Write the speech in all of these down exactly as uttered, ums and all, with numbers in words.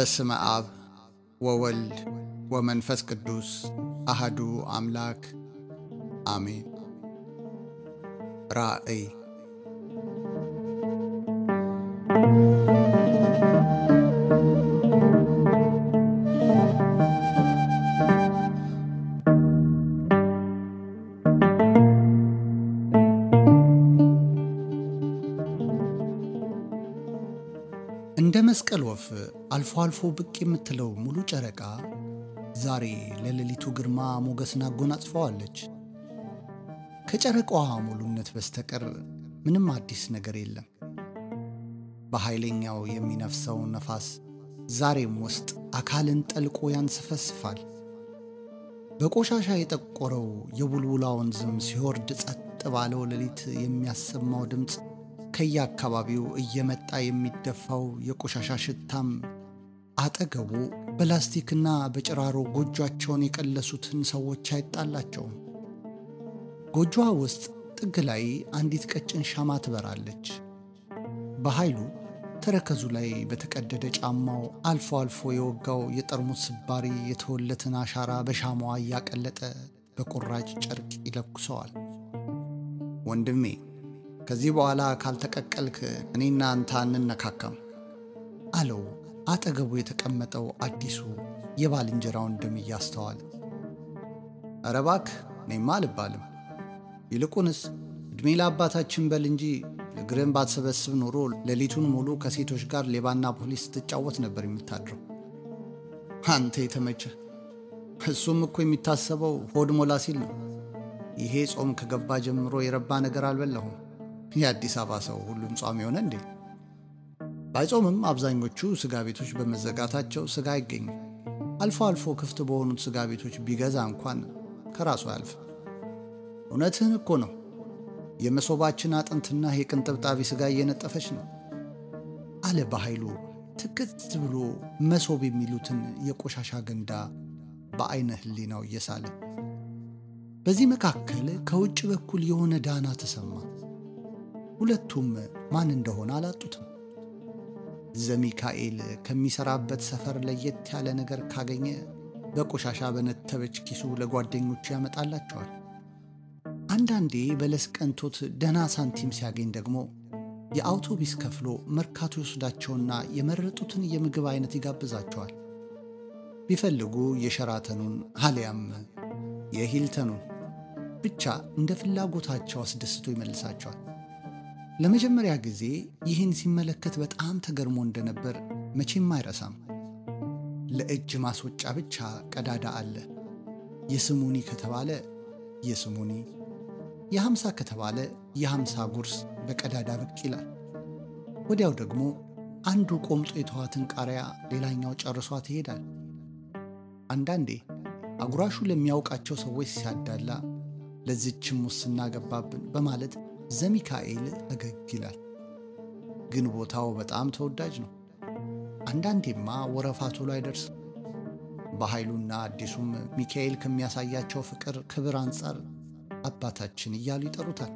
በስመ አብ ወወልድ ወመንፈስ ቅዱስ አሐዱ አምላክ አሜን። ራእይ እንደ መስቀል ወፍ አልፎ አልፎ ብቅ የምትለው ሙሉ ጨረቃ ዛሬ ለሌሊቱ ግርማ ሞገስን አጎናጽፈዋለች። ከጨረቃዋ ሙሉነት በስተቀር ምንም አዲስ ነገር የለም። በኃይለኛው የሚነፍሰው ነፋስ ዛሬም ውስጥ አካልን ጠልቆ ያንሰፈስፋል። በቆሻሻ የጠቆረው የቡልቡላ ወንዝም ሲወርድ ጸጥ ባለው ሌሊት የሚያሰማው ድምፅ ከየአካባቢው እየመጣ የሚደፋው የቆሻሻ ሽታም አጠገቡ በላስቲክና በጭራሮ ጎጆአቸውን የቀለሱትን ሰዎች አይጣላቸውም። ጎጆዋ ውስጥ ጥግ ላይ አንዲት ቀጭን ሻማ ትበራለች። በኃይሉ ተረከዙ ላይ በተቀደደ ጫማው አልፎ አልፎ የወጋው የጠርሙስ ስባሪ የተወለትን አሻራ በሻማዋ እያቀለጠ በቁራጭ ጨርቅ ይለኩሰዋል። ወንድሜ ከዚህ በኋላ ካልተቀቀልክ እኔና አንተ አንነካካም አለው አጠገቡ የተቀመጠው አዲሱ የባልንጀራውን ደም እያስተዋለ። ኧረ እባክህ እኔማ አልባልም፣ ይልቁንስ ዕድሜ ለአባታችን በል እንጂ እግርህን ባትሰበስብ ኖሮ ሌሊቱን ሙሉ ከሴቶች ጋር ሌባና ፖሊስ ስትጫወት ነበር የምታድረው። አንተ የተመቸህ። እሱም እኮ የሚታሰበው ሆድ ሞላ ሲል ነው። ይሄ ጾም ከገባ ጀምሮ የረባ ነገር አልበላሁም። የአዲስ አበባ ሰው ሁሉም ጾም ይሆነ እንዴ? ባይጾምም አብዛኞቹ ስጋ ቤቶች በመዘጋታቸው ስጋ አይገኝም። አልፎ አልፎ ክፍት በሆኑት ስጋ ቤቶች ቢገዛ እንኳን ከራሱ አያልፍ። እውነትህን እኮ ነው። የመሶባችን አጥንትና የቅንጥብጣቢ ስጋ እየነጠፈች ነው አለ በኃይሉ ትክት ብሎ መሶብ የሚሉትን የቆሻሻ ገንዳ በአይነ ህሊናው እየሳለ። በዚህ መካከል ከውጭ በኩል የሆነ ዳና ተሰማ። ሁለቱም ማን እንደሆነ አላጡትም። ዘሚካኤል ከሚሰራበት ሰፈር ለየት ያለ ነገር ካገኘ በቆሻሻ በነተበች ኪሱ ለጓደኞቹ ያመጣላቸዋል። አንዳንዴ በለስ ቀንቶት ደህና ሳንቲም ሲያገኝ ደግሞ የአውቶቢስ ከፍሎ መርካቶ ይወስዳቸውና የመረጡትን የምግብ አይነት ይጋብዛቸዋል። ቢፈልጉ የሸራተኑን አሊያም የሂልተኑን፣ ብቻ እንደ ፍላጎታቸው አስደስቶ ይመልሳቸዋል። ለመጀመሪያ ጊዜ ይህን ሲመለከት በጣም ተገርሞ እንደነበር መቼም አይረሳም። ለእጅ ማስወጫ ብቻ ቀዳዳ አለ። የስሙኒ ከተባለ የስሙኒ፣ የሀምሳ ከተባለ የሀምሳ ጉርስ በቀዳዳ ብቅ ይላል። ወዲያው ደግሞ አንዱ ቆምጦ የተዋትን ቃሪያ ሌላኛው ጨርሷት ይሄዳል። አንዳንዴ አጉራሹ ለሚያውቃቸው ሰዎች ሲያዳላ ለዚችም ሙስና ገባብን በማለት ዘሚካኤል ፈገግ ይላል። ግን ቦታው በጣም ተወዳጅ ነው። አንዳንዴማ ወረፋቱ ላይ ደርስ። በኃይሉና አዲሱም ሚካኤል ከሚያሳያቸው ፍቅር ክብር አንጻር አባታችን እያሉ ይጠሩታል።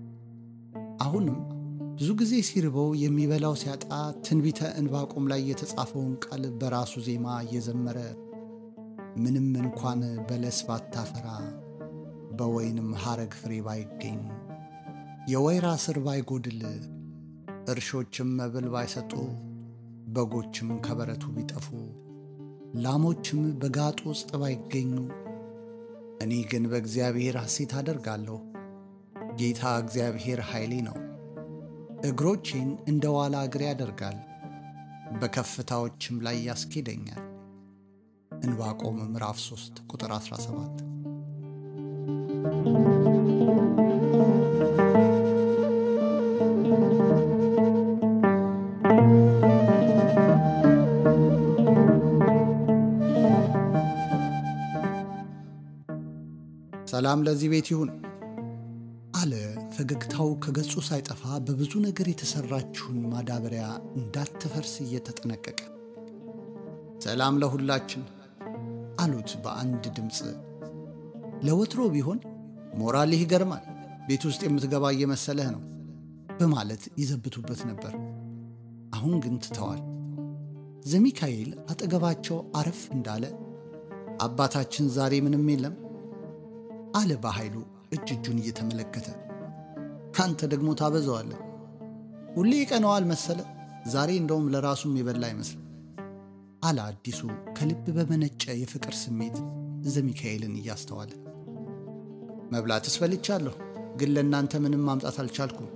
አሁንም ብዙ ጊዜ ሲርበው የሚበላው ሲያጣ ትንቢተ ዕንባቆም ላይ የተጻፈውን ቃል በራሱ ዜማ እየዘመረ ምንም እንኳን በለስ ባታፈራ በወይንም ሐረግ ፍሬ ባይገኝ የወይራ ስር ባይጎድል እርሾችም መብል ባይሰጡ በጎችም ከበረቱ ቢጠፉ ላሞችም በጋጡ ውስጥ ባይገኙ እኔ ግን በእግዚአብሔር ሐሴት አደርጋለሁ። ጌታ እግዚአብሔር ኃይሌ ነው። እግሮቼን እንደ ዋላ እግሬ ያደርጋል፣ በከፍታዎችም ላይ ያስኬደኛል። ዕንባቆም ምዕራፍ ሶስት ቁጥር አስራ ሰባት። ሰላም ለዚህ ቤት ይሁን አለ ፈገግታው ከገጹ ሳይጠፋ በብዙ ነገር የተሰራችውን ማዳበሪያ እንዳትፈርስ እየተጠነቀቀ። ሰላም ለሁላችን አሉት በአንድ ድምፅ። ለወትሮ ቢሆን ሞራልህ ይገርማል፣ ቤት ውስጥ የምትገባ እየመሰለህ ነው በማለት ይዘብቱበት ነበር። አሁን ግን ትተዋል። ዘሚካኤል አጠገባቸው አረፍ እንዳለ አባታችን ዛሬ ምንም የለም አለ በኃይሉ እጅ እጁን እየተመለከተ። አንተ ደግሞ ታበዛዋለህ፣ ሁሌ ቀነዋል መሰለ፣ ዛሬ እንደውም ለራሱም የበላ አይመስል አለ አዲሱ ከልብ በመነጨ የፍቅር ስሜት ዘሚካኤልን እያስተዋለ። መብላትስ በልቻለሁ፣ ግን ለእናንተ ምንም ማምጣት አልቻልኩም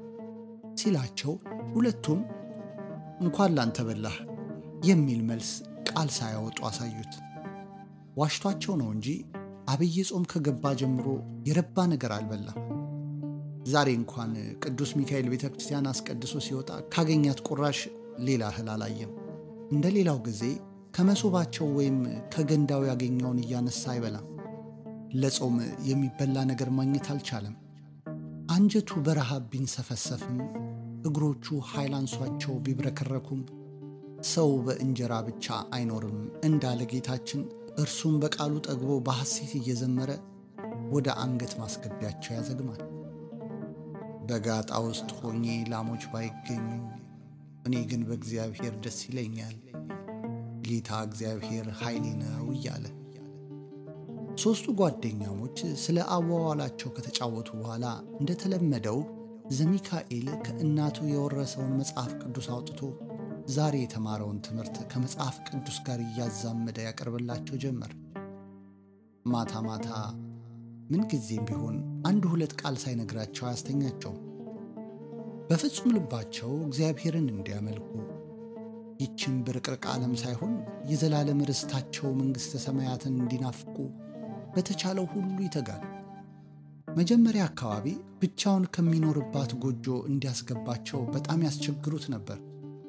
ሲላቸው ሁለቱም እንኳን ላንተ በላህ የሚል መልስ ቃል ሳያወጡ አሳዩት። ዋሽቷቸው ነው እንጂ አብይ ጾም ከገባ ጀምሮ የረባ ነገር አልበላም። ዛሬ እንኳን ቅዱስ ሚካኤል ቤተክርስቲያን አስቀድሶ ሲወጣ ካገኛት ቁራሽ ሌላ እህል አላየም። እንደ ሌላው ጊዜ ከመሶባቸው ወይም ከገንዳው ያገኘውን እያነሳ አይበላም። ለጾም የሚበላ ነገር ማግኘት አልቻለም። አንጀቱ በረሃብ ቢንሰፈሰፍም እግሮቹ ኃይል አንሷቸው ቢብረከረኩም ሰው በእንጀራ ብቻ አይኖርም እንዳለ ጌታችን እርሱም በቃሉ ጠግቦ በሐሴት እየዘመረ ወደ አንገት ማስገቢያቸው ያዘግማል። በጋጣ ውስጥ ሆኜ ላሞች ባይገኙ እኔ ግን በእግዚአብሔር ደስ ይለኛል፣ ጌታ እግዚአብሔር ኃይሌ ነው እያለ ሦስቱ ጓደኛሞች ስለ አዋዋላቸው ከተጫወቱ በኋላ እንደተለመደው ዘሚካኤል ከእናቱ የወረሰውን መጽሐፍ ቅዱስ አውጥቶ ዛሬ የተማረውን ትምህርት ከመጽሐፍ ቅዱስ ጋር እያዛመደ ያቀርብላቸው ጀመር። ማታ ማታ ምን ጊዜም ቢሆን አንድ ሁለት ቃል ሳይነግራቸው አያስተኛቸው። በፍጹም ልባቸው እግዚአብሔርን እንዲያመልኩ ይችን ብርቅርቅ ዓለም ሳይሆን የዘላለም ርስታቸው መንግሥተ ሰማያትን እንዲናፍቁ በተቻለው ሁሉ ይተጋል። መጀመሪያ አካባቢ ብቻውን ከሚኖርባት ጎጆ እንዲያስገባቸው በጣም ያስቸግሩት ነበር።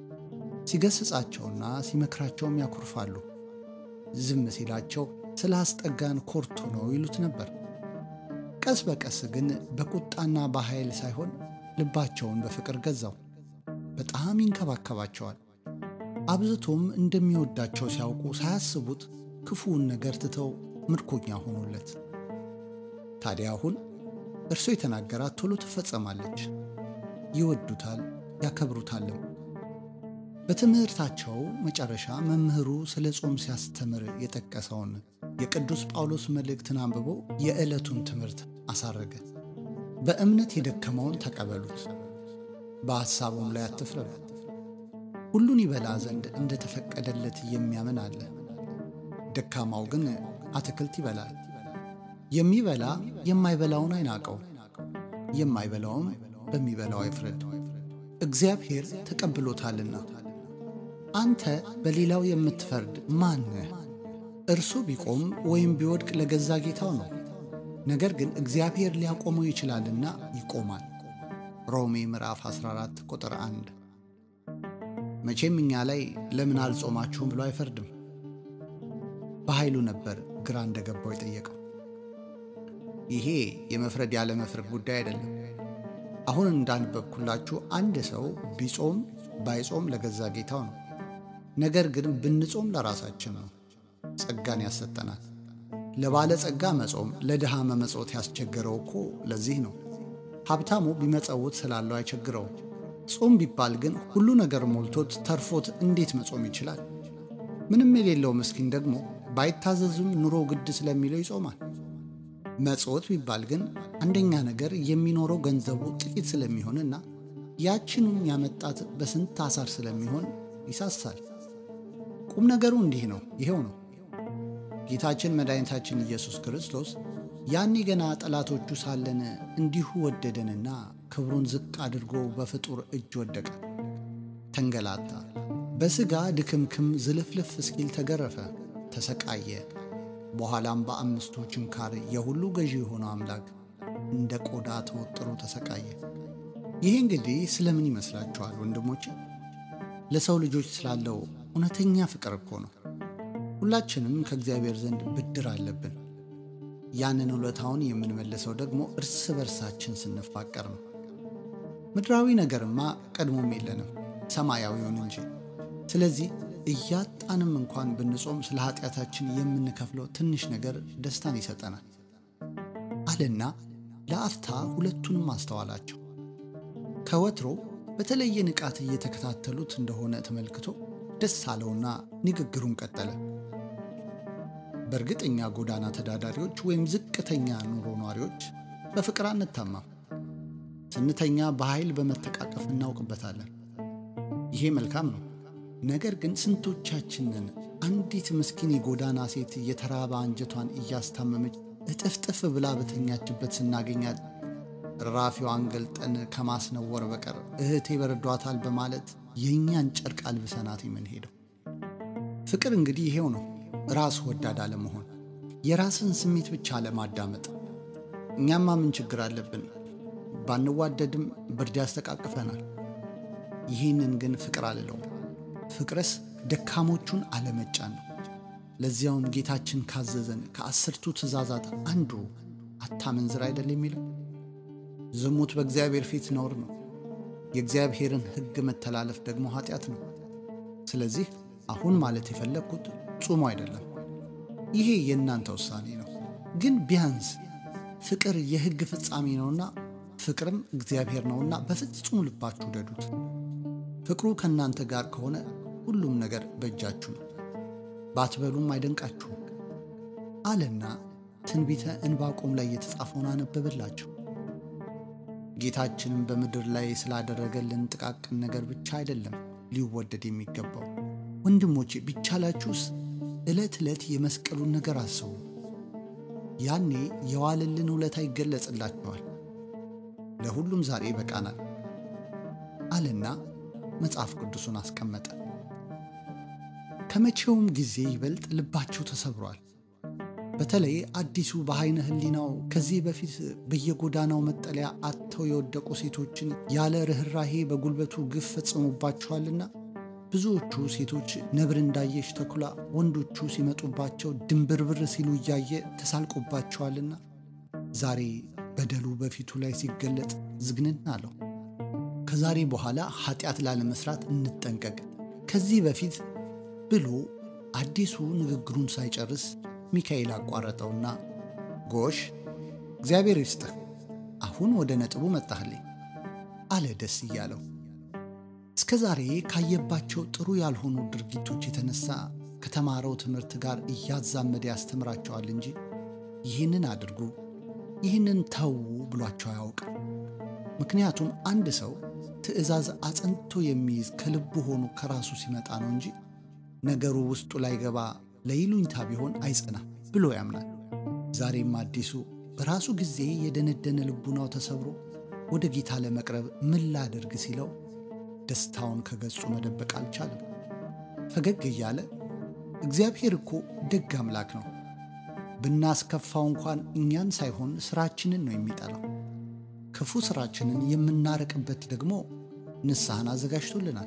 ሲገስጻቸውና ሲመክራቸውም ያኮርፋሉ። ዝም ሲላቸው ስለ አስጠጋን ኮርቶ ነው ይሉት ነበር። ቀስ በቀስ ግን በቁጣና በኃይል ሳይሆን ልባቸውን በፍቅር ገዛው። በጣም ይንከባከባቸዋል። አብዝቶም እንደሚወዳቸው ሲያውቁ ሳያስቡት ክፉውን ነገር ትተው ምርኮኛ ሆኑለት። ታዲያ አሁን እርሱ የተናገራት ቶሎ ትፈጸማለች። ይወዱታል፣ ያከብሩታልም። በትምህርታቸው መጨረሻ መምህሩ ስለ ጾም ሲያስተምር የጠቀሰውን የቅዱስ ጳውሎስ መልእክትን አንብቦ የዕለቱን ትምህርት አሳረገ። በእምነት የደከመውን ተቀበሉት፣ በሐሳቡም ላይ አትፍረዱ። ሁሉን ይበላ ዘንድ እንደተፈቀደለት የሚያምን አለ። ደካማው ግን አትክልት ይበላል። የሚበላ የማይበላውን አይናቀው፣ የማይበላውም በሚበላው አይፍረድ፣ እግዚአብሔር ተቀብሎታልና። አንተ በሌላው የምትፈርድ ማን ነህ? እርሱ ቢቆም ወይም ቢወድቅ ለገዛ ጌታው ነው። ነገር ግን እግዚአብሔር ሊያቆመው ይችላልና ይቆማል። ሮሜ ምዕራፍ አስራ አራት ቁጥር አንድ። መቼም እኛ ላይ ለምን አልጾማችሁም ብሎ አይፈርድም። በኃይሉ ነበር ግራ እንደገባው የጠየቀው። ይሄ የመፍረድ ያለ መፍረድ ጉዳይ አይደለም። አሁን እንዳነበብኩላችሁ አንድ ሰው ቢጾም ባይጾም ለገዛ ጌታው ነው። ነገር ግን ብንጾም ለራሳችን ነው። ጸጋን ያሰጠናል። ለባለ ጸጋ መጾም ለድሃ መመጾት ያስቸገረው እኮ ለዚህ ነው። ሀብታሙ ቢመጸውት ስላለው አይቸግረው። ጾም ቢባል ግን ሁሉ ነገር ሞልቶት ተርፎት እንዴት መጾም ይችላል? ምንም የሌለው ምስኪን ደግሞ ባይታዘዙም ኑሮ ግድ ስለሚለው ይጾማል። መጾት ቢባል ግን አንደኛ ነገር የሚኖረው ገንዘቡ ጥቂት ስለሚሆንና ያችንም ያመጣት በስንት አሳር ስለሚሆን ይሳሳል። ቁም ነገሩ እንዲህ ነው። ይሄው ነው። ጌታችን መድኃኒታችን ኢየሱስ ክርስቶስ ያኔ ገና ጠላቶቹ ሳለን እንዲሁ ወደደንና ክብሩን ዝቅ አድርጎ በፍጡር እጅ ወደቀ፣ ተንገላታ፣ በሥጋ ድክምክም ዝልፍልፍ እስኪል ተገረፈ፣ ተሰቃየ። በኋላም በአምስቱ ችንካር የሁሉ ገዢ የሆነው አምላክ እንደ ቆዳ ተወጥሮ ተሰቃየ። ይህ እንግዲህ ስለምን ይመስላችኋል ወንድሞቼ? ለሰው ልጆች ስላለው እውነተኛ ፍቅር እኮ ነው። ሁላችንም ከእግዚአብሔር ዘንድ ብድር አለብን። ያንን ውለታውን የምንመልሰው ደግሞ እርስ በርሳችን ስንፋቀር ነው። ምድራዊ ነገርማ ቀድሞም የለንም፣ ሰማያዊውን እንጂ። ስለዚህ እያጣንም እንኳን ብንጾም ስለ ኃጢአታችን የምንከፍለው ትንሽ ነገር ደስታን ይሰጠናል አለና ለአፍታ ሁለቱንም አስተዋላቸው። ከወትሮ በተለየ ንቃት እየተከታተሉት እንደሆነ ተመልክቶ ደስ አለውና ንግግሩን ቀጠለ። በእርግጠኛ ጎዳና ተዳዳሪዎች ወይም ዝቅተኛ ኑሮ ኗሪዎች በፍቅር አንታማም። ስንተኛ በኃይል በመተቃቀፍ እናውቅበታለን። ይሄ መልካም ነው። ነገር ግን ስንቶቻችንን አንዲት ምስኪን የጎዳና ሴት የተራበ አንጀቷን እያስታመመች እጥፍጥፍ ብላ በተኛችበት ስናገኛት ራፊዋን ገልጠን ከማስነወር በቀር እህቴ በረዷታል በማለት የእኛን ጨርቅ አልብሰናት የምንሄደው? ፍቅር እንግዲህ ይሄው ነው። ራስ ወዳድ አለመሆን፣ የራስን ስሜት ብቻ አለማዳመጥ። እኛማ ምን ችግር አለብን? ባንዋደድም ብርድ ያስተቃቅፈናል። ይህንን ግን ፍቅር አልለውም። ፍቅርስ ደካሞቹን አለመጫን ነው። ለዚያውም ጌታችን ካዘዘን ከአስርቱ ትእዛዛት አንዱ አታመንዝር አይደል የሚለው? ዝሙት በእግዚአብሔር ፊት ነውር ነው። የእግዚአብሔርን ሕግ መተላለፍ ደግሞ ኃጢአት ነው። ስለዚህ አሁን ማለት የፈለግኩት ጾሙ አይደለም። ይሄ የእናንተ ውሳኔ ነው። ግን ቢያንስ ፍቅር የሕግ ፍጻሜ ነውና ፍቅርም እግዚአብሔር ነውና በፍጹም ልባችሁ ውደዱት። ፍቅሩ ከእናንተ ጋር ከሆነ ሁሉም ነገር በእጃችሁ ነው። ባትበሉም አይደንቃችሁም አለና ትንቢተ ዕንባቆም ላይ የተጻፈውን አነበበላቸው። ጌታችንም በምድር ላይ ስላደረገልን ጥቃቅን ነገር ብቻ አይደለም ሊወደድ የሚገባው። ወንድሞቼ ቢቻላችሁስ ዕለት ዕለት የመስቀሉን ነገር አስቡ። ያኔ የዋለልን ውለታ ይገለጽላችኋል። ለሁሉም ዛሬ ይበቃናል አለና መጽሐፍ ቅዱሱን አስቀመጠ። ከመቼውም ጊዜ ይበልጥ ልባቸው ተሰብሯል። በተለይ አዲሱ በዓይነ ሕሊናው ከዚህ በፊት በየጎዳናው መጠለያ አጥተው የወደቁ ሴቶችን ያለ ርኅራሄ በጉልበቱ ግፍ ፈጽሞባቸዋልና ብዙዎቹ ሴቶች ነብር እንዳየች ተኩላ ወንዶቹ ሲመጡባቸው ድንብርብር ሲሉ እያየ ተሳልቆባቸዋልና ዛሬ በደሉ በፊቱ ላይ ሲገለጥ ዝግንን አለው። ከዛሬ በኋላ ኃጢአት ላለመስራት እንጠንቀቅ ከዚህ በፊት ብሎ አዲሱ ንግግሩን ሳይጨርስ ሚካኤል አቋረጠውና ጎሽ እግዚአብሔር ይስጥህ፣ አሁን ወደ ነጥቡ መጣህልኝ አለ ደስ እያለው። እስከ ዛሬ ካየባቸው ጥሩ ያልሆኑ ድርጊቶች የተነሳ ከተማረው ትምህርት ጋር እያዛመደ ያስተምራቸዋል እንጂ ይህንን አድርጉ ይህንን ተው ብሏቸው አያውቅም። ምክንያቱም አንድ ሰው ትእዛዝ አጽንቶ የሚይዝ ከልቡ ሆኖ ከራሱ ሲመጣ ነው እንጂ ነገሩ ውስጡ ላይ ገባ ለይሉኝታ ቢሆን አይጸናም ብሎ ያምናል። ዛሬም አዲሱ በራሱ ጊዜ የደነደነ ልቡናው ተሰብሮ ወደ ጌታ ለመቅረብ ምን ላድርግ ሲለው ደስታውን ከገጹ መደበቅ አልቻለም። ፈገግ እያለ እግዚአብሔር እኮ ደግ አምላክ ነው፣ ብናስከፋው እንኳን እኛን ሳይሆን ስራችንን ነው የሚጠላው። ክፉ ስራችንን የምናረቅበት ደግሞ ንስሐን አዘጋጅቶልናል።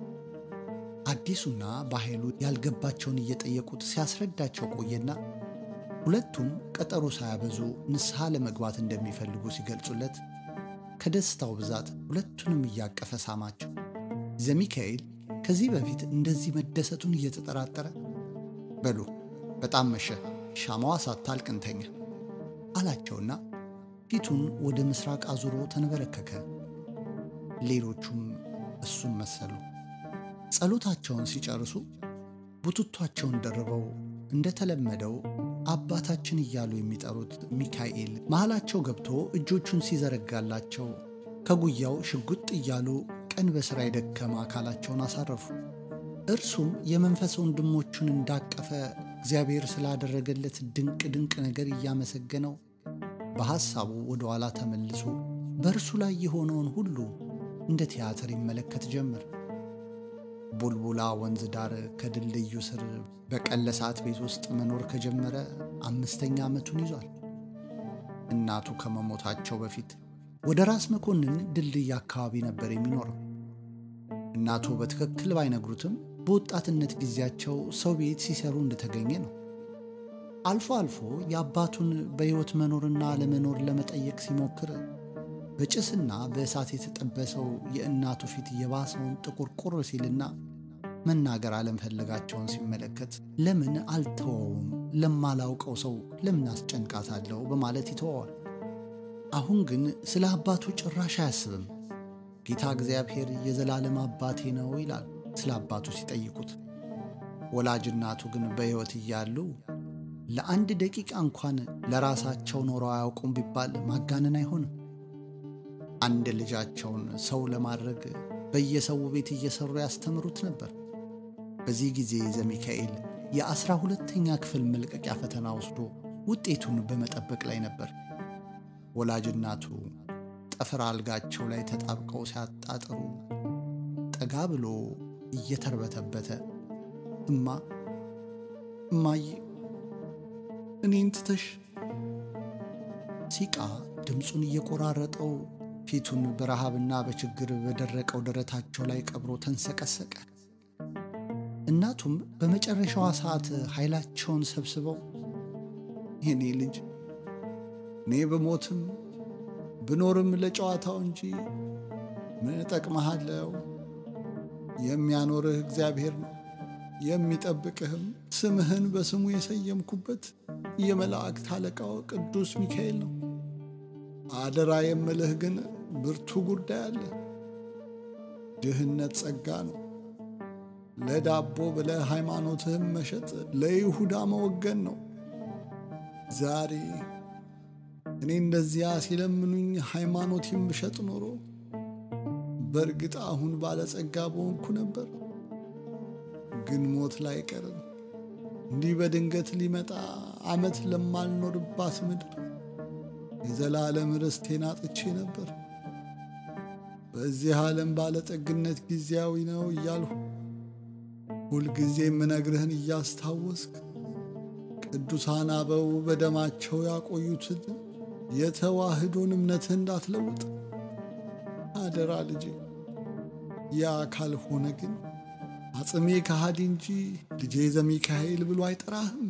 አዲሱና በኃይሉ ያልገባቸውን እየጠየቁት ሲያስረዳቸው ቆየና ሁለቱም ቀጠሮ ሳያበዙ ንስሐ ለመግባት እንደሚፈልጉ ሲገልጹለት ከደስታው ብዛት ሁለቱንም እያቀፈ ሳማቸው። ዘሚካኤል ከዚህ በፊት እንደዚህ መደሰቱን እየተጠራጠረ በሉ በጣም መሸ፣ ሻማዋ ሳታልቅ እንተኛ አላቸውና ፊቱን ወደ ምስራቅ አዙሮ ተንበረከከ። ሌሎቹም እሱም መሰሉ። ጸሎታቸውን ሲጨርሱ ቡትቷቸውን ደርበው እንደተለመደው አባታችን እያሉ የሚጠሩት ሚካኤል መሃላቸው ገብቶ እጆቹን ሲዘረጋላቸው ከጉያው ሽጉጥ እያሉ ቀን በሥራ የደከመ አካላቸውን አሳረፉ። እርሱም የመንፈስ ወንድሞቹን እንዳቀፈ እግዚአብሔር ስላደረገለት ድንቅ ድንቅ ነገር እያመሰገነው በሐሳቡ ወደ ኋላ ተመልሶ በእርሱ ላይ የሆነውን ሁሉ እንደ ቲያትር ይመለከት ጀመር። ቡልቡላ ወንዝ ዳር ከድልድዩ ስር በቀለሳት ቤት ውስጥ መኖር ከጀመረ አምስተኛ ዓመቱን ይዟል። እናቱ ከመሞታቸው በፊት ወደ ራስ መኮንን ድልድይ አካባቢ ነበር የሚኖረው። እናቱ በትክክል ባይነግሩትም በወጣትነት ጊዜያቸው ሰው ቤት ሲሰሩ እንደተገኘ ነው። አልፎ አልፎ የአባቱን በሕይወት መኖርና ለመኖር ለመጠየቅ ሲሞክር በጭስና በእሳት የተጠበሰው የእናቱ ፊት የባሰውን ጥቁር ቁር ሲልና መናገር አለመፈለጋቸውን ሲመለከት ለምን አልተወውም፣ ለማላውቀው ሰው ለምን አስጨንቃታለሁ በማለት ይተወዋል። አሁን ግን ስለ አባቱ ጭራሽ አያስብም። ጌታ እግዚአብሔር የዘላለም አባቴ ነው ይላል። ስለ አባቱ ሲጠይቁት፣ ወላጅ እናቱ ግን በሕይወት እያሉ ለአንድ ደቂቃ እንኳን ለራሳቸው ኖረው አያውቁም ቢባል ማጋነን አይሆንም። አንድ ልጃቸውን ሰው ለማድረግ በየሰው ቤት እየሰሩ ያስተምሩት ነበር። በዚህ ጊዜ ዘሚካኤል የአስራ ሁለተኛ ክፍል መልቀቂያ ፈተና ወስዶ ውጤቱን በመጠበቅ ላይ ነበር። ወላጅ እናቱ ጠፍር አልጋቸው ላይ ተጣብቀው ሲያጣጥሩ ጠጋ ብሎ እየተርበተበተ እማ እማዬ እኔን ትተሽ ሲቃ ድምፁን እየቆራረጠው ፊቱን በረሃብና በችግር በደረቀው ደረታቸው ላይ ቀብሮ ተንሰቀሰቀ። እናቱም በመጨረሻዋ ሰዓት ኃይላቸውን ሰብስበው የኔ ልጅ እኔ በሞትም ብኖርም ለጨዋታው እንጂ ምን እጠቅምሃለሁ? የሚያኖርህ እግዚአብሔር ነው፣ የሚጠብቅህም ስምህን በስሙ የሰየምኩበት የመላእክት አለቃው ቅዱስ ሚካኤል ነው። አደራ የምልህ ግን ብርቱ ጉዳይ አለ። ድህነት ጸጋ ነው። ለዳቦ ብለህ ሃይማኖትህን መሸጥ ለይሁዳ መወገን ነው። ዛሬ እኔ እንደዚያ ሲለምኑኝ ሃይማኖቴን ብሸጥ ኖሮ በእርግጥ አሁን ባለጸጋ በሆንኩ ነበር። ግን ሞት ላይ ቀርም እንዲህ በድንገት ሊመጣ ዓመት ለማልኖርባት ምድር የዘላለም ርስቴን አጥቼ ነበር። በዚህ ዓለም ባለጠግነት ጊዜያዊ ነው እያልሁ ሁልጊዜ የምነግርህን እያስታወስክ ቅዱሳን አበው በደማቸው ያቆዩትን የተዋህዶን እምነትህ እንዳትለውጥ አደራ ልጄ። ያ ካልሆነ ግን አጽሜ ከሃዲ እንጂ ልጄ ዘሚካኤል ብሎ አይጠራህም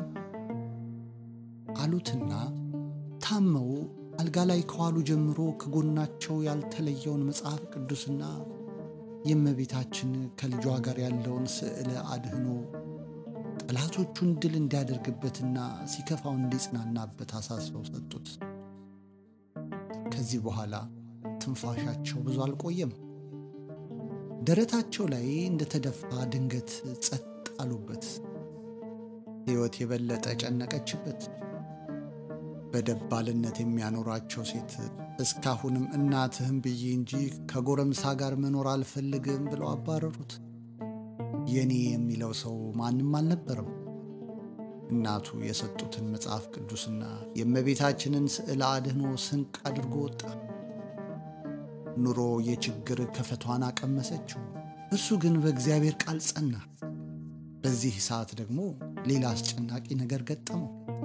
አሉትና ታመው አልጋ ላይ ከዋሉ ጀምሮ ከጎናቸው ያልተለየውን መጽሐፍ ቅዱስና የእመቤታችን ከልጇ ጋር ያለውን ስዕለ አድህኖ ጠላቶቹን ድል እንዲያደርግበትና ሲከፋው እንዲጽናናበት አሳስበው ሰጡት። ከዚህ በኋላ ትንፋሻቸው ብዙ አልቆየም። ደረታቸው ላይ እንደተደፋ ድንገት ጸጥ አሉበት። ሕይወት የበለጠ ጨነቀችበት። በደባልነት የሚያኖራቸው ሴት እስካሁንም እናትህም ብዬ እንጂ ከጎረምሳ ጋር መኖር አልፈልግም ብለው አባረሩት። የኔ የሚለው ሰው ማንም አልነበረም። እናቱ የሰጡትን መጽሐፍ ቅዱስና የእመቤታችንን ስዕለ አድህኖ ስንቅ አድርጎ ወጣ። ኑሮ የችግር ከፈቷን አቀመሰችው። እሱ ግን በእግዚአብሔር ቃል ጸና። በዚህ ሰዓት ደግሞ ሌላ አስጨናቂ ነገር ገጠመው።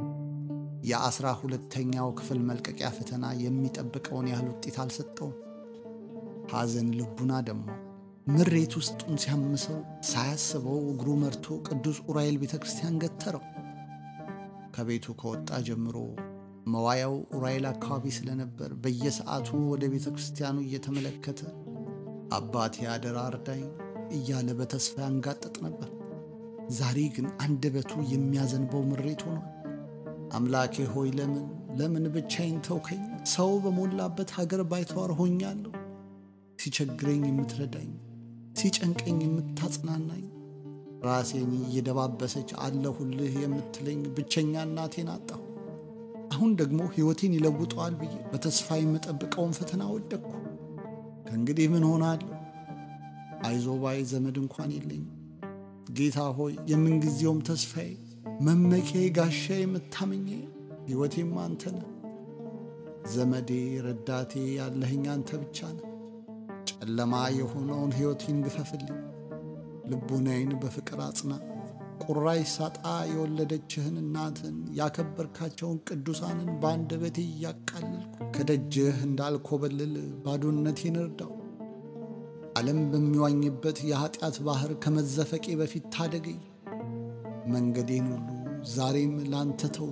የአስራ ሁለተኛው ክፍል መልቀቂያ ፈተና የሚጠብቀውን ያህል ውጤት አልሰጠውም። ሐዘን ልቡና ደግሞ ምሬት ውስጡን ሲያምሰው ሳያስበው እግሩ መርቶ ቅዱስ ኡራኤል ቤተ ክርስቲያን ገተረው። ከቤቱ ከወጣ ጀምሮ መዋያው ኡራኤል አካባቢ ስለነበር በየሰዓቱ ወደ ቤተ ክርስቲያኑ እየተመለከተ አባቴ አደራ እርዳኝ እያለ በተስፋ ያንጋጠጥ ነበር። ዛሬ ግን አንደበቱ የሚያዘንበው ምሬት ሆኗል። አምላኬ ሆይ ለምን ለምን ብቻዬን ተውከኝ? ሰው በሞላበት ሀገር ባይተዋር ሆኛለሁ። ሲቸግረኝ የምትረዳኝ፣ ሲጨንቀኝ የምታጽናናኝ፣ ራሴን እየደባበሰች አለሁልህ የምትለኝ ብቸኛ እናቴን አጣሁ። አሁን ደግሞ ሕይወቴን ይለውጠዋል ብዬ በተስፋ የምጠብቀውን ፈተና ወደቅኩ። ከእንግዲህ ምን ሆናለሁ? አይዞባይ ዘመድ እንኳን የለኝም። ጌታ ሆይ የምንጊዜውም ተስፋዬ፣ መመኪያዬ፣ ጋሻዬ፣ የምታመኘ ሕይወቴም አንተ ነህ። ዘመዴ፣ ረዳቴ ያለህኝ አንተ ብቻ ነህ። ጨለማ የሆነውን ሕይወቴን ግፈፍልኝ። ልቡናዬን በፍቅር አጽና። ቁራሽ ሳጣ የወለደችህን እናትን ያከበርካቸውን ቅዱሳንን በአንደበቴ እያቃለልኩ ከደጅህ እንዳልኮበልል ባዶነቴን እርዳው። ዓለም በሚዋኝበት የኀጢአት ባሕር ከመዘፈቄ በፊት ታደገኝ። መንገዴን ሁሉ ዛሬም ላንተ ተው፣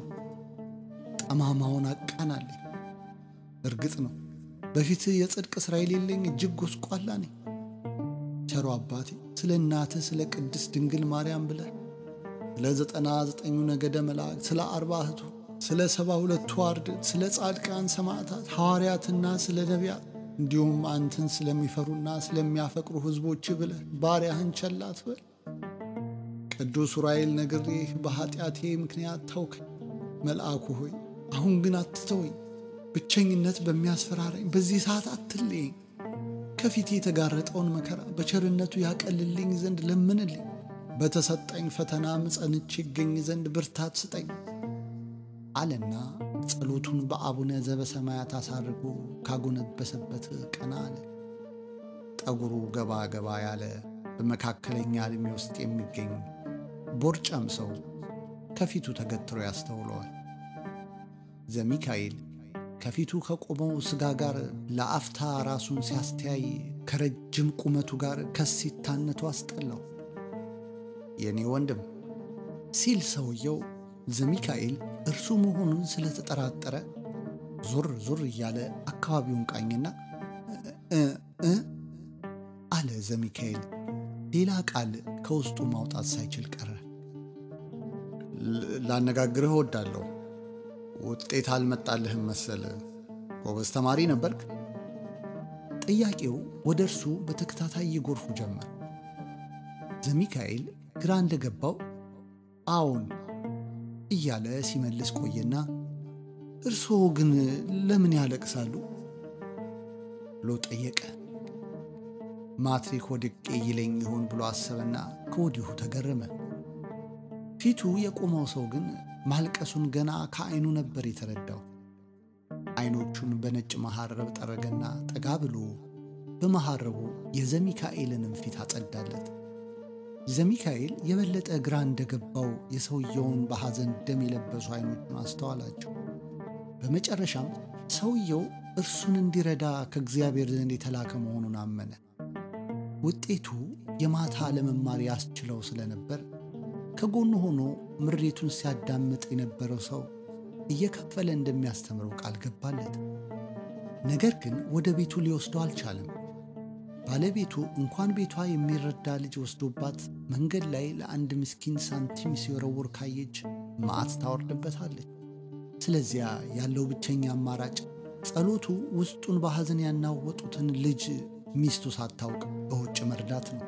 ጠማማውን አቃናልኝ። እርግጥ ነው በፊትህ የጽድቅ ሥራ የሌለኝ እጅግ ጎስቋላ ነኝ። ቸሮ አባቴ ስለ እናትህ ስለ ቅድስት ድንግል ማርያም ብለህ ስለ ዘጠና ዘጠኙ ነገደ መላእክት፣ ስለ አርባዕቱ፣ ስለ ሰባ ሁለቱ አርድእት፣ ስለ ጻድቃን ሰማዕታት ሐዋርያትና ስለ ነቢያት እንዲሁም አንተን ስለሚፈሩና ስለሚያፈቅሩ ሕዝቦች ብለህ ባሪያህን ቸል አትበል። ቅዱስ ዑራኤል ነግሬህ በኃጢአቴ ምክንያት ተውከኝ። መልአኩ ሆይ አሁን ግን አትተወኝ። ብቸኝነት በሚያስፈራራኝ በዚህ ሰዓት አትለየኝ። ከፊቴ የተጋረጠውን መከራ በቸርነቱ ያቀልልኝ ዘንድ ለምንልኝ። በተሰጠኝ ፈተናም ጸንቼ ይገኝ ዘንድ ብርታት ስጠኝ አለና ጸሎቱን በአቡነ ዘበሰማያት አሳርጎ ካጎነበሰበት ቀና አለ። ጠጉሩ ገባ ገባ ያለ በመካከለኛ ዕድሜ ውስጥ የሚገኝ ቦርጫም ሰው ከፊቱ ተገትሮ ያስተውለዋል። ዘሚካኤል ከፊቱ ከቆመው ሥጋ ጋር ለአፍታ ራሱን ሲያስተያይ ከረጅም ቁመቱ ጋር ከሲታነቱ አስጠላው። የኔ ወንድም ሲል ሰውየው ዘሚካኤል እርሱ መሆኑን ስለተጠራጠረ ዞር ዞር እያለ አካባቢውን ቃኝና እ እ አለ። ዘሚካኤል ሌላ ቃል ከውስጡ ማውጣት ሳይችል ቀረ። ላነጋግርህ እወዳለሁ። ውጤት አልመጣልህም መሰለ። ጎበዝ ተማሪ ነበርክ? ጥያቄው ወደ እርሱ በተከታታይ ይጎርፉ ጀመር። ዘሚካኤል ግራ እንደገባው አዎን እያለ ሲመልስ ቆየና እርስዎ ግን ለምን ያለቅሳሉ ብሎ ጠየቀ። ማትሪክ ወድቄ ይለኝ ይሆን ብሎ አሰበና ከወዲሁ ተገረመ። ፊቱ የቆመው ሰው ግን ማልቀሱን ገና ከዓይኑ ነበር የተረዳው። ዓይኖቹን በነጭ መሐረብ ጠረገና ጠጋ ብሎ በመሐረቡ የዘሚካኤልንም ፊት አጸዳለት። ዘሚካኤል የበለጠ ግራ እንደገባው የሰውየውን በሐዘን ደም የለበሱ ዓይኖቹን አስተዋላቸው። በመጨረሻም ሰውየው እርሱን እንዲረዳ ከእግዚአብሔር ዘንድ የተላከ መሆኑን አመነ። ውጤቱ የማታ ለመማር ያስችለው ስለነበር ከጎኑ ሆኖ ምሬቱን ሲያዳምጥ የነበረው ሰው እየከፈለ እንደሚያስተምረው ቃል ገባለት። ነገር ግን ወደ ቤቱ ሊወስደው አልቻለም። ባለቤቱ እንኳን ቤቷ የሚረዳ ልጅ ወስዶባት መንገድ ላይ ለአንድ ምስኪን ሳንቲም ሲወረውር ካየች መዓት ታወርድበታለች። ስለዚያ ያለው ብቸኛ አማራጭ ጸሎቱ ውስጡን በሐዘን ያናወጡትን ልጅ ሚስቱ ሳታውቅ በውጭ መርዳት ነው።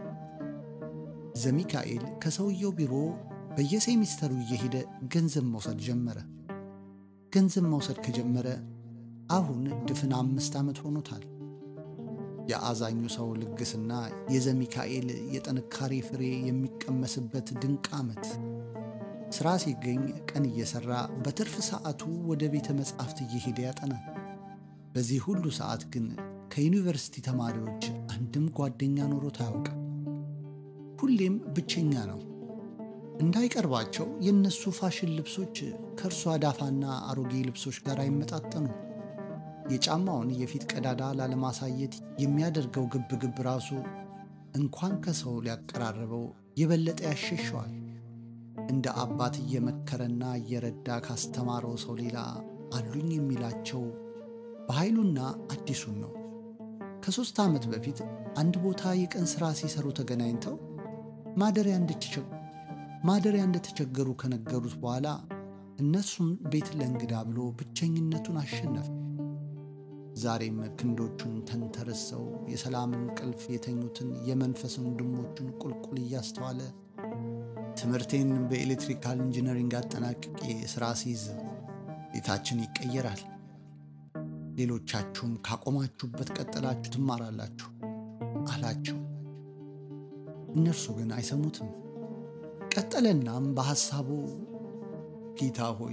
ዘሚካኤል ከሰውየው ቢሮ በየሴሚስተሩ እየሄደ ገንዘብ መውሰድ ጀመረ። ገንዘብ መውሰድ ከጀመረ አሁን ድፍን አምስት ዓመት ሆኖታል። የአዛኙ ሰው ልግስና የዘሚካኤል የጥንካሬ ፍሬ የሚቀመስበት ድንቅ ዓመት። ሥራ ሲገኝ ቀን እየሠራ በትርፍ ሰዓቱ ወደ ቤተ መጻሕፍት እየሄደ ያጠናል። በዚህ ሁሉ ሰዓት ግን ከዩኒቨርሲቲ ተማሪዎች አንድም ጓደኛ ኖሮት አያውቅም። ሁሌም ብቸኛ ነው። እንዳይቀርባቸው የነሱ ፋሽን ልብሶች ከእርሱ አዳፋና አሮጌ ልብሶች ጋር አይመጣጠኑ። የጫማውን የፊት ቀዳዳ ላለማሳየት የሚያደርገው ግብግብ ራሱ እንኳን ከሰው ሊያቀራርበው የበለጠ ያሸሸዋል። እንደ አባት እየመከረና እየረዳ ካስተማረው ሰው ሌላ አሉኝ የሚላቸው በኃይሉና አዲሱን ነው። ከሦስት ዓመት በፊት አንድ ቦታ የቀን ሥራ ሲሰሩ ተገናኝተው ማደሪያ እንድትቸገሩ ማደሪያ እንደተቸገሩ ከነገሩት በኋላ እነሱም ቤት ለእንግዳ ብሎ ብቸኝነቱን አሸነፈ። ዛሬም ክንዶቹን ተንተርሰው የሰላም እንቅልፍ የተኙትን የመንፈስ ወንድሞቹን ቁልቁል እያስተዋለ ትምህርቴን በኤሌክትሪካል ኢንጂነሪንግ አጠናቅቄ ሥራ ሲይዝ ቤታችን ይቀየራል፣ ሌሎቻችሁም ካቆማችሁበት ቀጠላችሁ ትማራላችሁ አላቸው። እነርሱ ግን አይሰሙትም። ቀጠለናም በሐሳቡ ጌታ ሆይ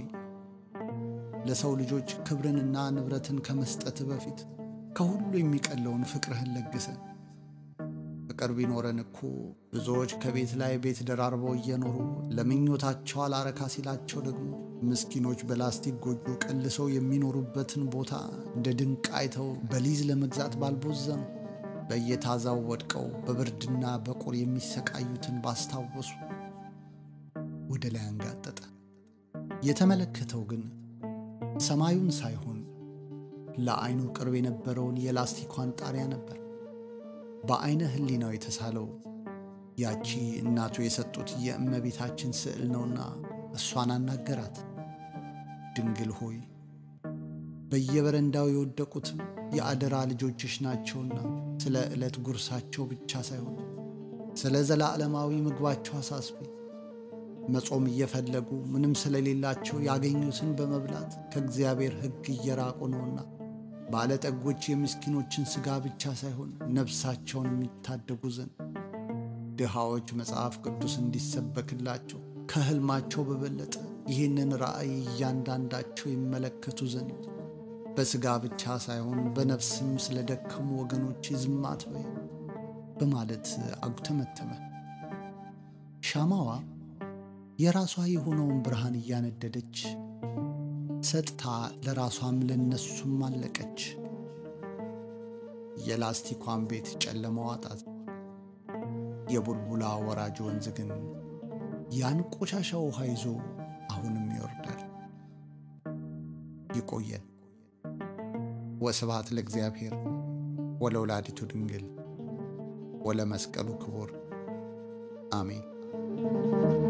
ለሰው ልጆች ክብርንና ንብረትን ከመስጠት በፊት ከሁሉ የሚቀለውን ፍቅርህን ለግሰን። ፍቅር ቢኖረን እኮ ብዙዎች ከቤት ላይ ቤት ደራርበው እየኖሩ ለምኞታቸው አላረካ ሲላቸው ደግሞ ምስኪኖች በላስቲክ ጎጆ ቀልሰው የሚኖሩበትን ቦታ እንደ ድንቅ አይተው በሊዝ ለመግዛት ባልቦዘኑ፣ በየታዛው ወድቀው በብርድና በቁር የሚሰቃዩትን ባስታወሱ። ወደ ላይ አንጋጠጠ። የተመለከተው ግን ሰማዩን ሳይሆን ለዓይኑ ቅርብ የነበረውን የላስቲኳን ጣሪያ ነበር። በዓይነ ሕሊናው የተሳለው ያቺ እናቱ የሰጡት የእመቤታችን ስዕል ነውና እሷን አናገራት። ድንግል ሆይ በየበረንዳው የወደቁትም የአደራ ልጆችሽ ናቸውና ስለ ዕለት ጉርሳቸው ብቻ ሳይሆን ስለ ዘላለማዊ ምግባቸው አሳስቢ። መጾም እየፈለጉ ምንም ስለሌላቸው ያገኙትን በመብላት ከእግዚአብሔር ሕግ እየራቁ ነውና ባለጠጎች የምስኪኖችን ሥጋ ብቻ ሳይሆን ነፍሳቸውን የሚታደጉ ዘንድ ድሃዎች መጽሐፍ ቅዱስ እንዲሰበክላቸው ከሕልማቸው በበለጠ ይህንን ራእይ እያንዳንዳቸው ይመለከቱ ዘንድ በሥጋ ብቻ ሳይሆን በነፍስም ስለደከሙ ወገኖች ዝም አትበይ በማለት አጉተመተመ። ሻማዋ የራሷ የሆነውን ብርሃን እያነደደች ሰጥታ ለራሷም ለነሱም አለቀች። የላስቲኳን ቤት ጨለማው አጣት። የቡልቡላ ወራጅ ወንዝ ግን ያን ቆሻሻ ውሃ ይዞ አሁንም ይወርዳል። ይቆየን። ወስብሐት ለእግዚአብሔር ወለወላዲቱ ድንግል ወለመስቀሉ ክቡር አሜን።